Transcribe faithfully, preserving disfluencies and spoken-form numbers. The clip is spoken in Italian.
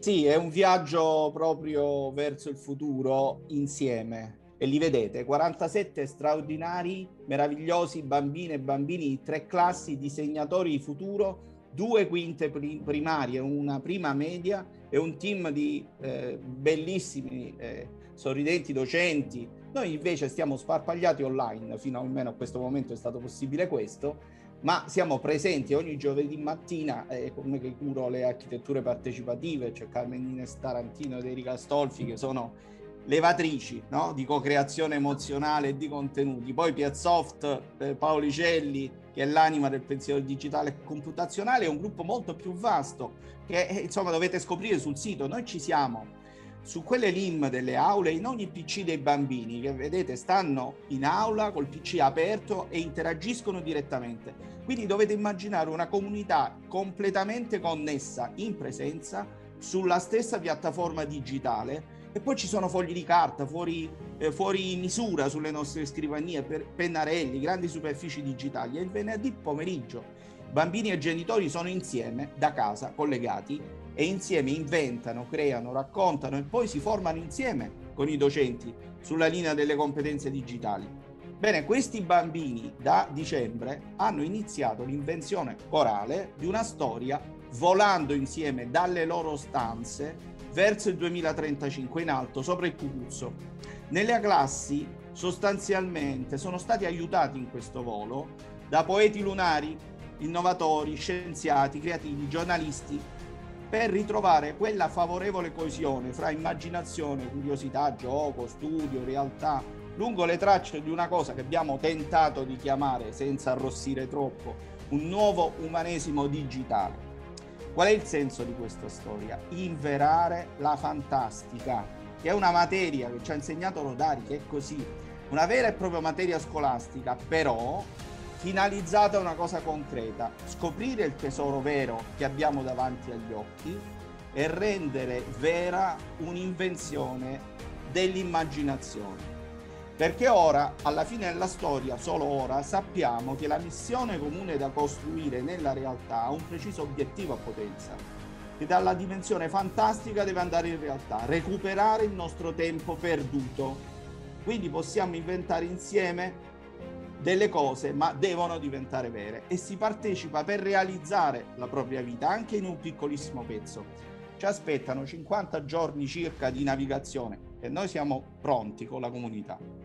Sì, è un viaggio proprio verso il futuro insieme. E li vedete, quarantasette straordinari, meravigliosi bambine e bambini di tre classi, disegnatori di futuro, due quinte primarie, una prima media e un team di eh, bellissimi, eh, sorridenti docenti. Noi invece stiamo sparpagliati online, fino almeno a questo momento è stato possibile questo, ma siamo presenti ogni giovedì mattina, eh, come che curo le architetture partecipative, c'è Carmen Ines Tarantino ed Erika Stolfi che sono levatrici, no? Di co-creazione emozionale e di contenuti. Poi Piazzoft, eh, Paolo Licelli, che è l'anima del pensiero digitale e computazionale, è un gruppo molto più vasto che eh, insomma dovete scoprire sul sito. Noi ci siamo su quelle L I M delle aule, in ogni P C dei bambini che vedete stanno in aula col P C aperto e interagiscono direttamente. Quindi dovete immaginare una comunità completamente connessa in presenza sulla stessa piattaforma digitale. E poi ci sono fogli di carta fuori, eh, fuori misura sulle nostre scrivanie, per pennarelli, grandi superfici digitali. E il venerdì pomeriggio bambini e genitori sono insieme da casa, collegati, e insieme inventano, creano, raccontano e poi si formano insieme con i docenti sulla linea delle competenze digitali. Bene, questi bambini da dicembre hanno iniziato l'invenzione corale di una storia volando insieme dalle loro stanze verso il duemilatrentacinque in alto, sopra il Cucuzzo. Nelle classi sostanzialmente sono stati aiutati in questo volo da poeti lunari, innovatori, scienziati, creativi, giornalisti, per ritrovare quella favorevole coesione fra immaginazione, curiosità, gioco, studio, realtà, lungo le tracce di una cosa che abbiamo tentato di chiamare, senza arrossire troppo, un nuovo umanesimo digitale. Qual è il senso di questa storia? Inverare la fantastica, che è una materia che ci ha insegnato Rodari, che è così, una vera e propria materia scolastica, però finalizzata a una cosa concreta: scoprire il tesoro vero che abbiamo davanti agli occhi e rendere vera un'invenzione dell'immaginazione. Perché ora, alla fine della storia, solo ora, sappiamo che la missione comune da costruire nella realtà ha un preciso obiettivo a potenza, che dalla dimensione fantastica deve andare in realtà, recuperare il nostro tempo perduto. Quindi possiamo inventare insieme delle cose, ma devono diventare vere, e si partecipa per realizzare la propria vita anche in un piccolissimo pezzo. Ci aspettano cinquanta giorni circa di navigazione e noi siamo pronti con la comunità.